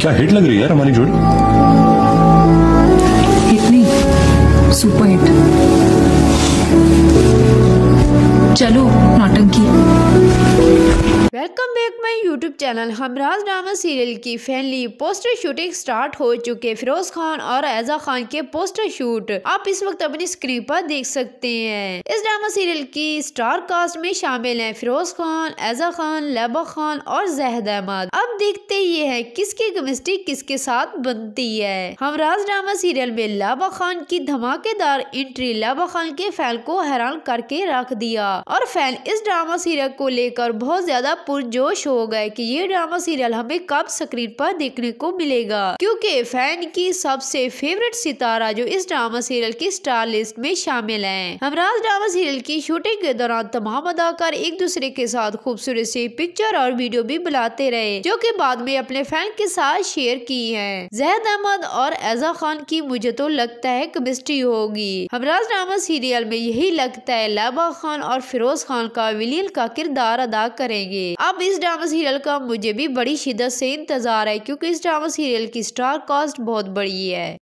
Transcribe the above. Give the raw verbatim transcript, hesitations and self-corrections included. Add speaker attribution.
Speaker 1: क्या हिट लग रही है यार हमारी जोड़ी।
Speaker 2: हिट नहीं, सुपर हिट। चलो नौटंकी।
Speaker 3: Welcome back my YouTube channel. Humraaz drama serial की फैनली पोस्टर शूटिंग स्टार्ट हो चुके। फिरोज खान और एजा खान के पोस्टर शूट आप इस वक्त अपनी स्क्रीन पर देख सकते हैं। इस ड्रामा सीरियल की स्टार कास्ट में शामिल हैं फिरोज खान, एजा खान, लैबा खान और जहद अहमद। अब देखते ये है किसकी केमिस्ट्री किसके साथ बनती है। हमराज ड्रामा सीरियल में लैबा खान की धमाकेदार एंट्री लैबा खान के फैन को हैरान करके रख दिया और फैन इस ड्रामा सीरियल को लेकर बहुत ज्यादा पुरजोश हो गए कि ये ड्रामा सीरियल हमें कब स्क्रीन पर देखने को मिलेगा, क्योंकि फैन की सबसे फेवरेट सितारा जो इस ड्रामा सीरियल की स्टार लिस्ट में शामिल हैं। हमराज ड्रामा सीरियल की शूटिंग के दौरान तमाम अदाकार एक दूसरे के साथ खूबसूरत सी पिक्चर और वीडियो भी बुलाते रहे, जो कि बाद में अपने फैन के साथ शेयर की है। जहद अहमद और एजा खान की मुझे तो लगता है केमिस्ट्री होगी। हमराज ड्रामा सीरियल में यही लगता है लैबा खान और फिरोज खान का विलियन का किरदार अदा करेंगे। अब इस ड्रामा सीरियल का मुझे भी बड़ी शिद्दत से इंतजार है, क्योंकि इस ड्रामा सीरियल की स्टार कास्ट बहुत बड़ी है।